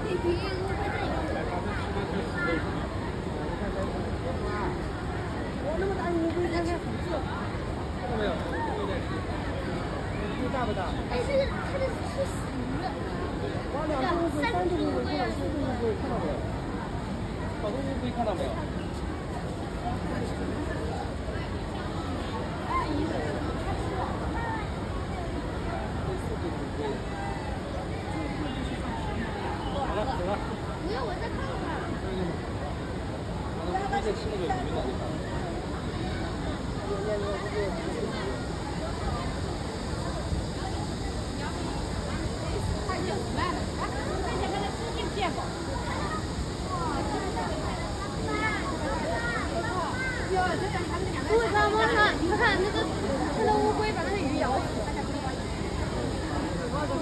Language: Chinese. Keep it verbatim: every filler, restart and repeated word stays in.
哇，那么大乌龟，看看很色。看到没有？乌龟大不大？ 哎，这个它的是死的。 哇，两只乌龟，三只乌龟，看到四只乌龟，看到没有？好多乌龟，看到没有？好了，走了。 不用，我再看看。 我在吃那个鱼呢，你看。